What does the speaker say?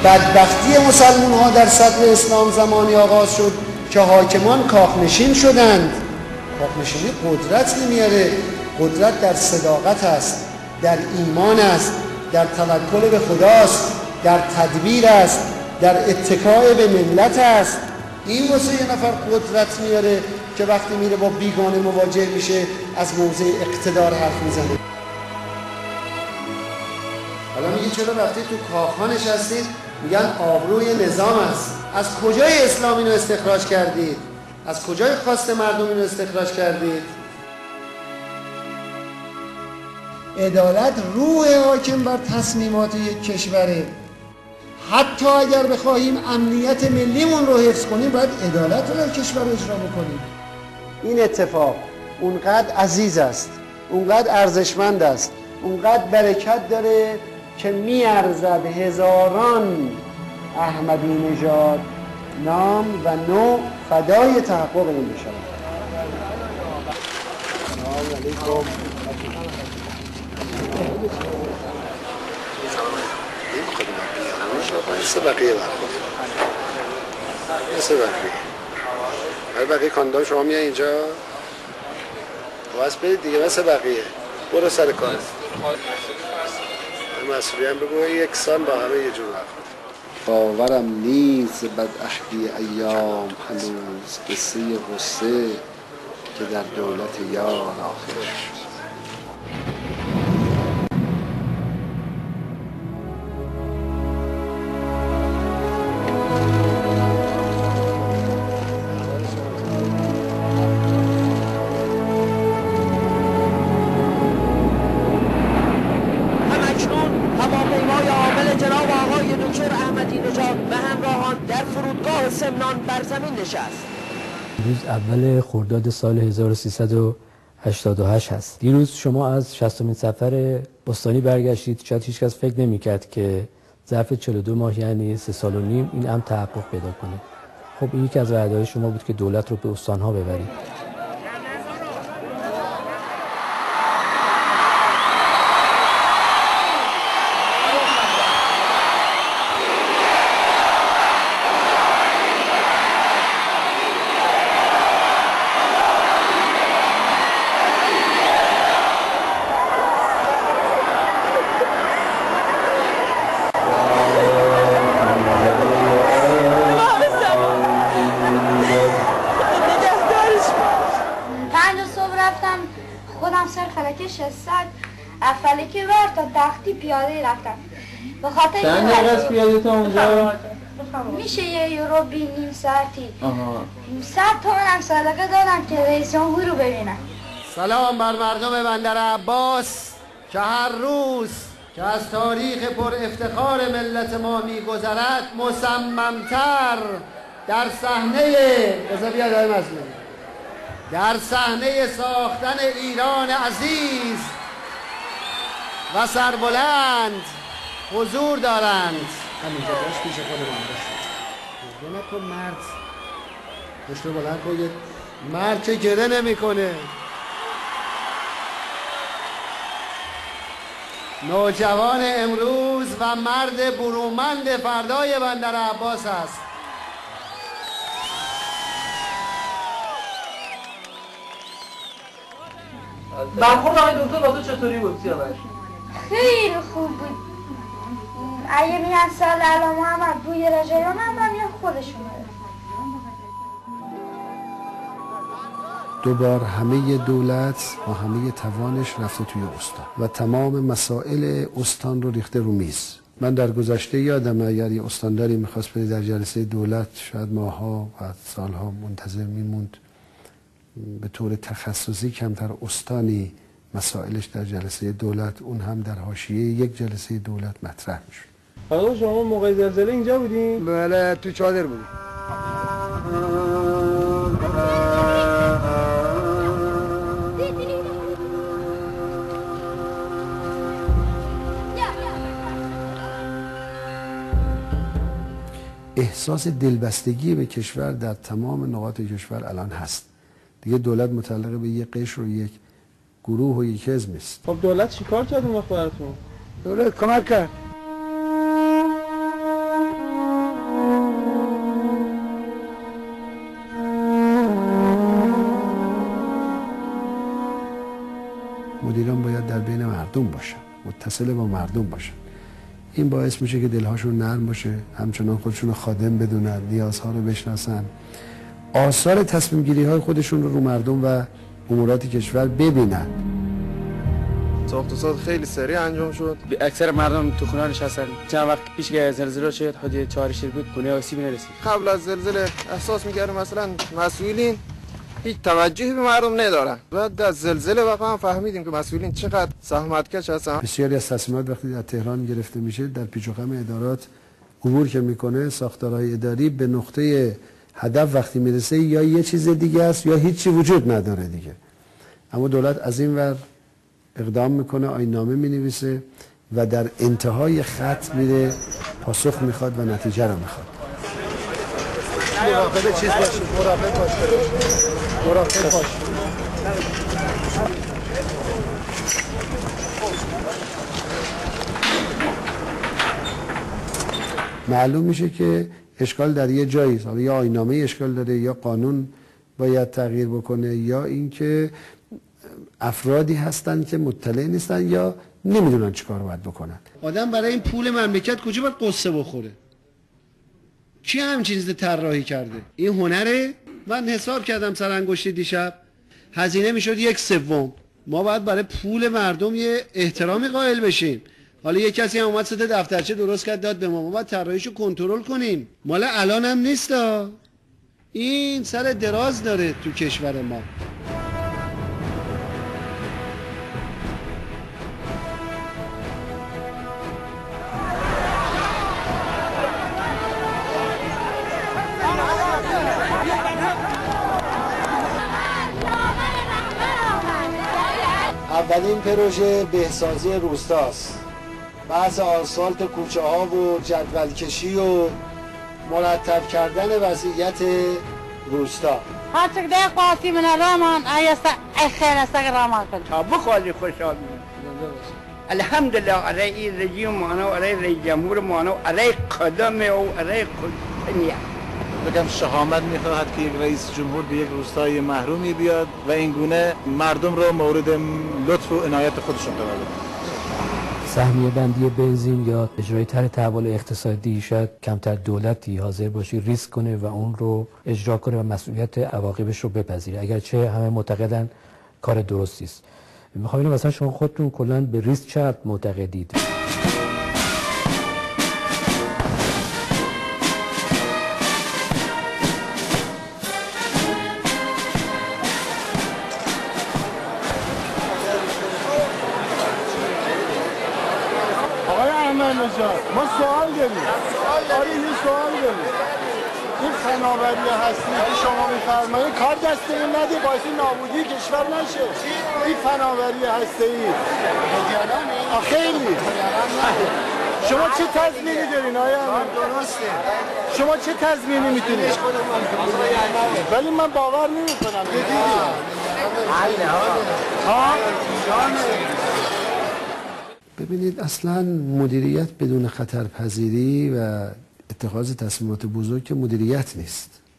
بدبختی مسلمان ها در صدر اسلام زمانی آغاز شد که حاکمان کاخنشین شدند. کاخنشینی قدرت نمیاره. قدرت در صداقت است، در ایمان است، در توکل به خداست، در تدبیر است، در اتکای به ملت است. این واسه یه نفر قدرت میاره که وقتی میره با بیگانه مواجه میشه از موضع اقتدار حرف میزنه. حالا میگی چرا رفتید تو کاخها نشستید؟ میگن آبروی نظام است. از کجای اسلام اینو استخراج کردید؟ از کجای خواست مردم اینو استخراج کردید؟ عدالت روح حاکم بر تصمیمات یک کشوره. حتی اگر بخواهیم امنیت ملیمون رو حفظ کنیم باید عدالت رو در کشور اجرا بکنیم. این اتفاق اونقدر عزیز است، اونقدر ارزشمند است، اونقدر برکت داره که میارزد هزاران احمدی نژاد نام و نوع فدای تحقق این بشود. سلام علیکم. مثل بقیه برخورد مثل بقیه کاندام شما میای اینجا واسه برید دیگه مثل بقیه برو سر کار. مسئولی هم بگو یکسان با همه یه جور برخورد. باورم نیست بد عهدی ایام هنوز قصه غصه که در دولت یار آخر. دیروز اول خرداد سال 1388 هست. دیروز شما از 60مین سفر استانی برگشتید. شاید هیچ کس فکر نمی‌کرد که ظرف 42 ماه یعنی 3 سال و نیم این امر تحقق پیدا کنه. خب این یکی از وعده‌های شما بود که دولت رو به استان‌ها ببرید. پیاده رفتم به خاطر چند دقیقه از پیاده تا اونجا؟ میشه یه یورو بی نیم ساعتی. 100 تومن هم صدقه دادم که رئیس جمهور رو ببینم. سلام بر مردم بندر عباس که هر روز که از تاریخ پر افتخار ملت ما میگذرد مصممتر در صحنه در صحنه ساختن ایران عزیز و سربلند حضور دارند. همینجا داشت پیش خودمان داشت نکن مرد پشت بلند باید مرد که گره نمی کنه. نوجوان امروز و مرد برومند فردای بندر عباس است. برخورد آقای دکتر با تو چطوری بود سیاوش؟ خیلی خوب بود. اگه میگن سال علا محمد بوی رجایان هم یا خودشون بده. دوبار همه دولت و همه توانش رفته توی استان و تمام مسائل استان رو ریخته رو میز. من در گذشته یادم اگر یه استانداری میخواست بره در جلسه دولت شاید ماها و سالها منتظر میموند. به طور تخصصی کمتر استانی مسائلش در جلسه دولت اون هم در حاشیه یک جلسه دولت مطرح میشد. آقا شما موقع زلزله اینجا بودین؟ بله تو چادر بودیم. احساس دلبستگی به کشور در تمام نقاط کشور الان هست. دیگه دولت متعلق به یک قشر و یک گروه و یک حزب نیست. خب دولت چیکار کرد اون وقت براتون؟ دولت کمک کرد. مدیران باید در بین مردم باشن، متصل با مردم باشن. این باعث میشه که دلهاشون نرم باشه، همچنان خودشون رو خادم بدونن، نیازها رو بشناسن، آثار تصمیم گیری های خودشون رو مردم و امورات کشور ببینن. ساخت و ساز خیلی سریع انجام شد. اکثر مردم تو خونه نشستن. چند وقت پیش که زلزله شد حدود 4 شهر بود خونه آسیبی نرسید. قبل از زلزله احساس می‌کردم مثلا مسئولین هیچ توجهی به مردم ندارن. بعد از زلزله واقعا فهمیدیم که مسئولین چقدر زحمتکش هستن. بسیاری از تصمیمات وقتی در تهران گرفته میشه در پیچ و خم ادارات عبور که میکنه، ساختارهای اداری به نقطه هدف وقتی میرسه یا یه چیز دیگه است یا هیچی وجود نداره دیگه. اما دولت از این ور اقدام میکنه، آیین‌نامه مینویسه و در انتهای خط میره پاسخ میخواد و نتیجه رو میخواد. مراقب چیز باشید، مراقب باشید. معلوم میشه که اشکال در یه جایی است، یا آیین‌نامه اشکال داره یا قانون باید تغییر بکنه یا اینکه افرادی هستن که مطلع نیستن یا نمیدونن چیکار باید بکنن. آدم برای این پول مملکت کجا باید قصه بخوره؟ کی همین چیز طراحی کرده؟ این هنره؟ من حساب کردم سر انگشت دیشب هزینه میشد 1/3. ما باید برای پول مردم یه احترامی قائل بشیم. حالا یه کسی هم اومد سطح دفترچه درست کرد داد به ما باید طراحیشو کنترل کنیم. مال الان هم نیستا. این سر دراز داره تو کشور ما. اولین پروژه بهسازی روستاست. بحث آسفالت کوچه ها و جدول کشی و مرتب کردن وضعیت روستا. هرچه ده قاسی من رامان خیر است رامان کن. تا بخواهی خوشحال الحمدلله علی رژیم مانو علی رئیس جمهور مانو علی قدم او علی قدمیه. بگم شهامت میخواهد که یک رئیس جمهور به یک روستای محرومی بیاد و این گونه مردم را مورد لطف و عنایت خودشون قرار بده. سهمیه بندی بنزین یا اجرای طرح تحول اقتصادی شاید کمتر دولتی حاضر باشه ریسک کنه و اون رو اجرا کنه و مسئولیت عواقبش رو بپذیره، اگرچه همه معتقدن کار درستی است. میخوام ببینم مثلا شما خودتون کلا به ریسک چقدر معتقدید؟ ما سوال داریم. آره یه سوال داریم. این فناوری هستی که شما می‌فرمایید کار دست این ندی باعث نابودی کشور نشه. این فناوری هستی خیلی شما چه تضمینی دارین آیا؟ درسته. شما چه تضمینی میتونید؟ ولی من باور نمی‌کنم. ببینید اصلا مدیریت بدون خطرپذیری و اتخاذ تصمیمات بزرگ که مدیریت نیست.